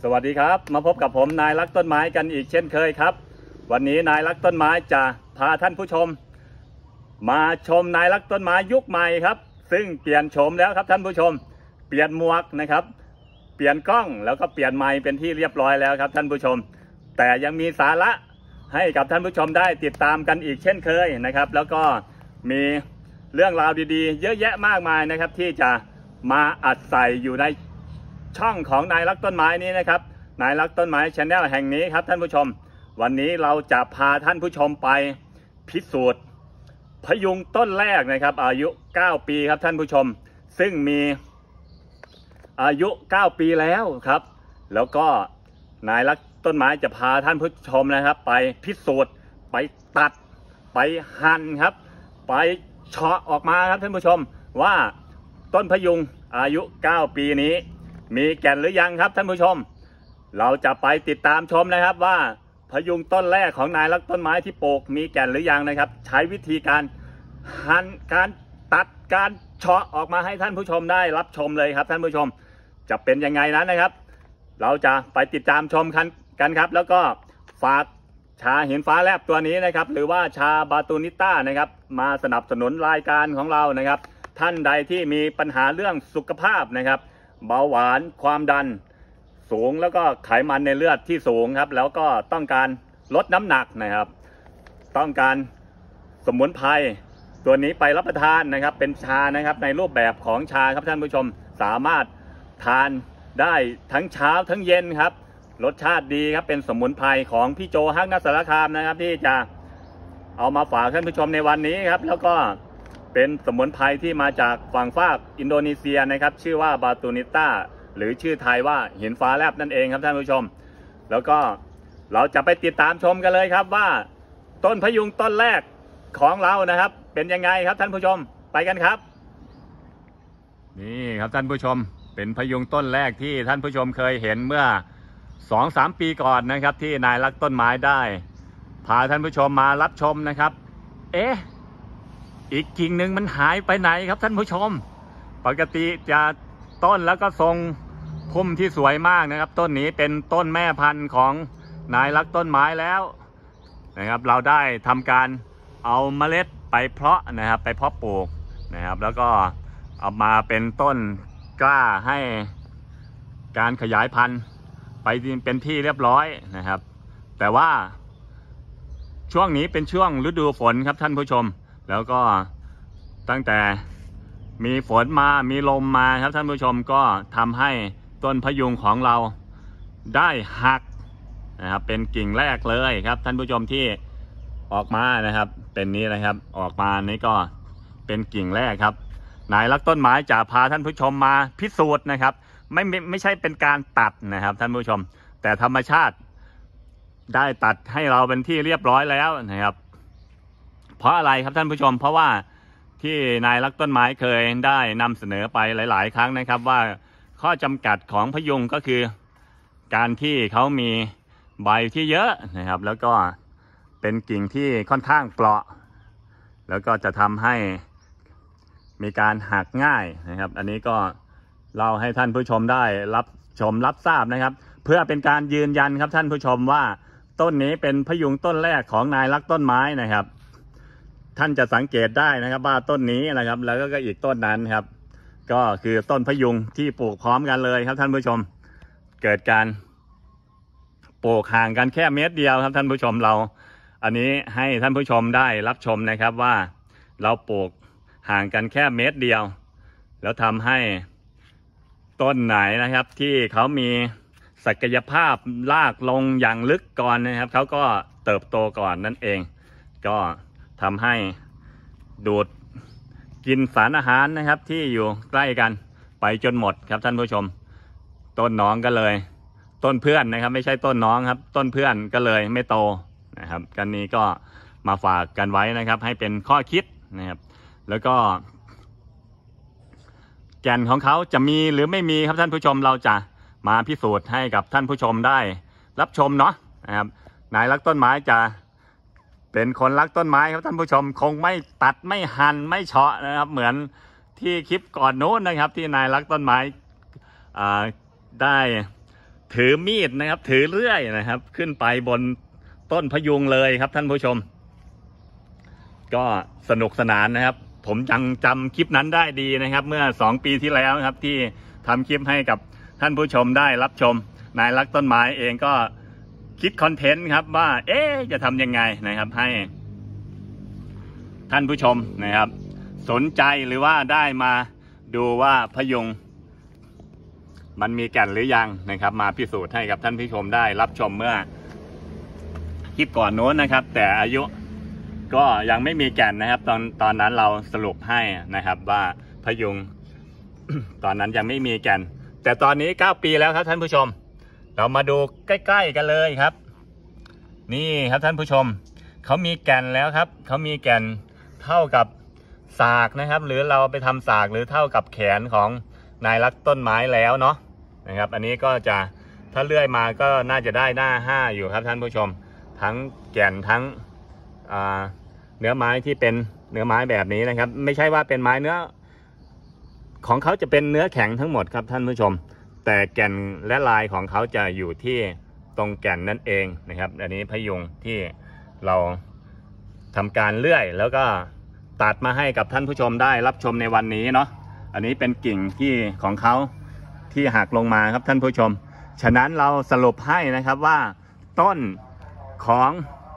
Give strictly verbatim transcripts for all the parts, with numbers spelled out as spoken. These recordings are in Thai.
สวัสดีครับมาพบกับผมนายรักต้นไม้กันอีกเช่นเคยครับวันนี้นายรักต้นไม้จะพาท่านผู้ชมมาชมนายรักต้นไม้ยุคใหม่ครับซึ่งเปลี่ยนโฉมแล้วครับท่านผู้ชมเปลี่ยนหมวกนะครับเปลี่ยนกล้องแล้วก็เปลี่ยนไมค์เป็นที่เรียบร้อยแล้วครับท่านผู้ชมแต่ยังมีสาระให้กับท่านผู้ชมได้ติดตามกันอีกเช่นเคยนะครับแล้วก็มีเรื่องราวดีๆเยอะแยะมากมายนะครับที่จะมาอัดใส่อยู่ในช่องของนายรักต้นไม้นี้นะครับนายรักต้นไม้ชาแนลแห่งนี้ครับท่านผู้ชมวันนี้เราจะพาท่านผู้ชมไปพิสูจน์พยุงต้นแรกนะครับอายุเก้าปีครับท่านผู้ชมซึ่งมีอายุเก้าปีแล้วครับแล้วก็นายรักต้นไม้จะพาท่านผู้ชมนะครับไปพิสูจน์ไปตัดไปหั่นครับไปเฉาะออกมาครับท่านผู้ชมว่าต้นพยุงอายุเก้าปีนี้มีแก่นหรือยังครับท่านผู้ชมเราจะไปติดตามชมนะครับว่าพยุงต้นแรกของนายรักต้นไม้ที่ปลูกมีแก่นหรือยังนะครับใช้วิธีการหั่นการตัดการเฉาะออกมาให้ท่านผู้ชมได้รับชมเลยครับท่านผู้ชมจะเป็นยังไงนั้นนะครับเราจะไปติดตามชมกันครับแล้วก็ฝากชาหินฟ้าแลบตัวนี้นะครับหรือว่าชาบาตูนิต้านะครับมาสนับสนุนรายการของเรานะครับท่านใดที่มีปัญหาเรื่องสุขภาพนะครับเบาหวานความดันสูงแล้วก็ไขมันในเลือดที่สูงครับแล้วก็ต้องการลดน้ำหนักนะครับต้องการสมุนไพรตัวนี้ไปรับประทานนะครับเป็นชานะครับในรูปแบบของชาครับท่านผู้ชมสามารถทานได้ทั้งเช้าทั้งเย็นครับรสชาติดีครับเป็นสมุนไพรของพี่โจฮักนัสสารคามนะครับที่จะเอามาฝากท่านผู้ชมในวันนี้ครับแล้วก็เป็นสมุนไพรที่มาจากฝั่งฝากอินโดนีเซียนะครับชื่อว่าบาตูนิต้าหรือชื่อไทยว่าหินฟ้าแลบนั่นเองครับท่านผู้ชมแล้วก็เราจะไปติดตามชมกันเลยครับว่าต้นพยุงต้นแรกของเรานะครับเป็นยังไงครับท่านผู้ชมไปกันครับนี่ครับท่านผู้ชมเป็นพยุงต้นแรกที่ท่านผู้ชมเคยเห็นเมื่อ สองสาม ปีก่อนนะครับที่นายรักต้นไม้ได้พาท่านผู้ชมมารับชมนะครับเอ๊ะอีกกิ่งหนึ่งมันหายไปไหนครับท่านผู้ชมปกติจะต้นแล้วก็ทรงพุ่มที่สวยมากนะครับต้นนี้เป็นต้นแม่พันธุ์ของนายรักต้นไม้แล้วนะครับเราได้ทำการเอาเมล็ดไปเพาะนะครับไปเพาะปลูกนะครับแล้วก็เอามาเป็นต้นกล้าให้การขยายพันธุ์ไปเป็นที่เรียบร้อยนะครับแต่ว่าช่วงนี้เป็นช่วงฤดูฝนครับท่านผู้ชมแล้วก็ตั้งแต่มีฝนมามีลมมาครับท่านผู้ชมก็ทำให้ต้นพยุงของเราได้หักนะครับเป็นกิ่งแรกเลยครับท่านผู้ชมที่ออกมานะครับเป็นนี้นะครับออกมานี่ก็เป็นกิ่งแรกครับนายรักต้นไม้จะพาท่านผู้ชมมาพิสูจน์นะครับไม่ไม่ไม่ใช่เป็นการตัดนะครับท่านผู้ชมแต่ธรรมชาติได้ตัดให้เราเป็นที่เรียบร้อยแล้วนะครับเพราะอะไรครับท่านผู้ชมเพราะว่าที่นายรักต้นไม้เคยได้นำเสนอไปหลายๆครั้งนะครับว่าข้อจำกัดของพยุงก็คือการที่เขามีใบที่เยอะนะครับแล้วก็เป็นกิ่งที่ค่อนข้างเปราะแล้วก็จะทำให้มีการหักง่ายนะครับอันนี้ก็เล่าให้ท่านผู้ชมได้รับชมรับทราบนะครับเพื่อเป็นการยืนยันครับท่านผู้ชมว่าต้นนี้เป็นพยุงต้นแรกของนายรักต้นไม้นะครับท่านจะสังเกตได้นะครับว่าต้นนี้นะครับแล้วก็อีกต้นนั้นครับก็คือต้นพยุงที่ปลูกพร้อมกันเลยครับท่านผู้ชมเกิดการปลูกห่างกันแค่เมตรเดียวครับท่านผู้ชมเราอันนี้ให้ท่านผู้ชมได้รับชมนะครับว่าเราปลูกห่างกันแค่เมตรเดียวแล้วทำให้ต้นไหนนะครับที่เขามีศักยภาพรากลงอย่างลึกก่อนนะครับเขาก็เติบโตก่อนนั่นเองก็ทำให้ดูดกินสารอาหารนะครับที่อยู่ใกล้กันไปจนหมดครับท่านผู้ชมต้นน้องก็เลยต้นเพื่อนนะครับไม่ใช่ต้นน้องครับต้นเพื่อนก็เลยไม่โตนะครับกันนี้ก็มาฝากกันไว้นะครับให้เป็นข้อคิดนะครับแล้วก็แก่นของเขาจะมีหรือไม่มีครับท่านผู้ชมเราจะมาพิสูจน์ให้กับท่านผู้ชมได้รับชมเนาะนะครับนายรักต้นไม้จะเป็นคนรักต้นไม้ครับท่านผู้ชมคงไม่ตัดไม่หั่นไม่เฉาะนะครับเหมือนที่คลิปก่อนโน้นนะครับที่นายรักต้นไม้ได้ถือมีดนะครับถือเลื่อยนะครับขึ้นไปบนต้นพยุงเลยครับท่านผู้ชมก็สนุกสนานนะครับผมยังจำคลิปนั้นได้ดีนะครับเมื่อสองปีที่แล้วนะครับที่ทำคลิปให้กับท่านผู้ชมได้รับชมนายรักต้นไม้เองก็คิดคอนเทนต์ครับว่าเอ๊ะจะทำยังไงนะครับให้ท่านผู้ชมนะครับสนใจหรือว่าได้มาดูว่าพยุงมันมีแก่นหรือยังนะครับมาพิสูจน์ให้กับท่านผู้ชมได้รับชมเมื่อคลิปก่อนโน้นนะครับแต่อายุก็ยังไม่มีแก่นนะครับตอนตอนนั้นเราสรุปให้นะครับว่าพยุง ตอนนั้นยังไม่มีแก่นแต่ตอนนี้เก้าปีแล้วครับท่านผู้ชมเรามาดูใกล้ๆกันเลยครับนี่ครับท่านผู้ชมเขามีแก่นแล้วครับเขามีแก่นเท่ากับสากนะครับหรือเราไปทำสากหรือเท่ากับแขนของนายรักต้นไม้แล้วเนาะนะครับอันนี้ก็จะถ้าเลื่อยมาก็น่าจะได้หน้าห้าอยู่ครับท่านผู้ชมทั้งแก่นทั้งเนื้อไม้ที่เป็นเนื้อไม้แบบนี้นะครับไม่ใช่ว่าเป็นไม้เนื้อของเขาจะเป็นเนื้อแข็งทั้งหมดครับท่านผู้ชมแต่แก่นและลายของเขาจะอยู่ที่ตรงแก่นนั่นเองนะครับอันนี้พยุงที่เราทำการเลื่อยแล้วก็ตัดมาให้กับท่านผู้ชมได้รับชมในวันนี้เนาะอันนี้เป็นกิ่งที่ของเขาที่หักลงมาครับท่านผู้ชมฉะนั้นเราสรุปให้นะครับว่าต้นของ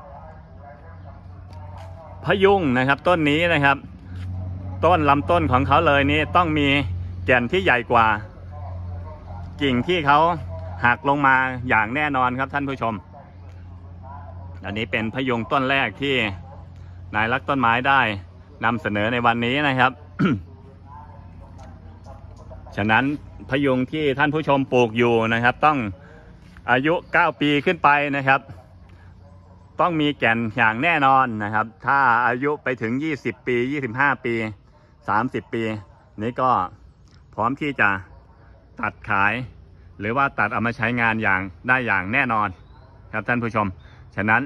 พยุงนะครับต้นนี้นะครับต้นลำต้นของเขาเลยนี้ต้องมีแก่นที่ใหญ่กว่ากิ่งที่เขาหักลงมาอย่างแน่นอนครับท่านผู้ชมอันนี้เป็นพยุงต้นแรกที่นายรักต้นไม้ได้นำเสนอในวันนี้นะครับ ฉะนั้นพยุงที่ท่านผู้ชมปลูกอยู่นะครับต้องอายุเก้าปีขึ้นไปนะครับต้องมีแก่นอย่างแน่นอนนะครับถ้าอายุไปถึงยี่สิบปียี่สิบห้าปีสามสิบปีนี้ก็พร้อมที่จะตัดขายหรือว่าตัดเอามาใช้งานอย่างได้อย่างแน่นอนครับท่านผู้ชมฉะนั้น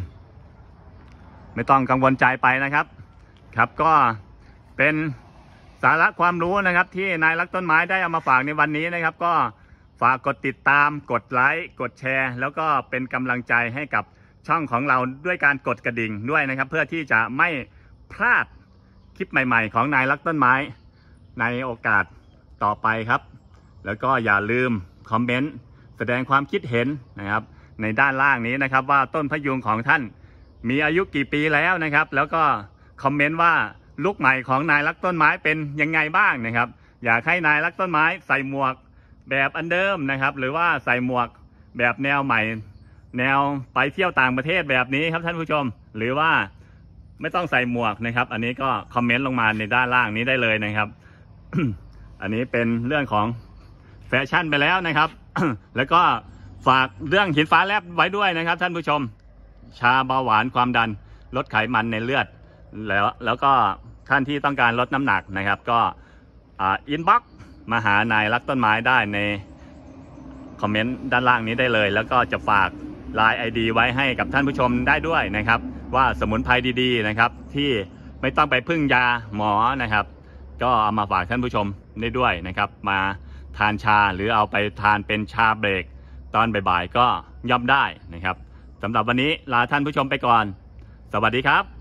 ไม่ต้องกังวลใจไปนะครับครับก็เป็นสาระความรู้นะครับที่นายรักต้นไม้ได้เอามาฝากในวันนี้นะครับก็ฝากกดติดตามกดไลค์กดแชร์แล้วก็เป็นกำลังใจให้กับช่องของเราด้วยการกดกระดิ่งด้วยนะครับเพื่อที่จะไม่พลาดคลิปใหม่ๆของนายรักต้นไม้ในโอกาสต่อไปครับแล้วก็อย่าลืมคอมเมนต์แสดงความคิดเห็นนะครับในด้านล่างนี้นะครับว่าต้นพยุงของท่านมีอายุกี่ปีแล้วนะครับแล้วก็คอมเมนต์ว่าลูกใหม่ของนายรักต้นไม้เป็นยังไงบ้างนะครับอยากให้นายรักต้นไม้ใส่หมวกแบบอันเดิมนะครับหรือว่าใส่หมวกแบบแนวใหม่แนวไปเที่ยวต่างประเทศแบบนี้ครับท่านผู้ชมหรือว่าไม่ต้องใส่หมวกนะครับอันนี้ก็คอมเมนต์ลงมาในด้านล่างนี้ได้เลยนะครับ อันนี้เป็นเรื่องของแฟชั่นไปแล้วนะครับ แล้วก็ฝากเรื่องหินฟ้าแลบไว้ด้วยนะครับท่านผู้ชมชาเบาหวานความดันลดไขมันในเลือดแล้วแล้วก็ท่านที่ต้องการลดน้ำหนักนะครับก็อินบ็อกซ์มาหานายรักต้นไม้ได้ในคอมเมนต์ด้านล่างนี้ได้เลยแล้วก็จะฝากไลน์ ไอ ดี ไว้ให้กับท่านผู้ชมได้ด้วยนะครับว่าสมุนไพรดีๆนะครับที่ไม่ต้องไปพึ่งยาหมอนะครับก็เอามาฝากท่านผู้ชมได้ด้วยนะครับมาทานชาหรือเอาไปทานเป็นชาเบรกตอนบ่ายๆก็ย่อมได้นะครับสำหรับวันนี้ลาท่านผู้ชมไปก่อนสวัสดีครับ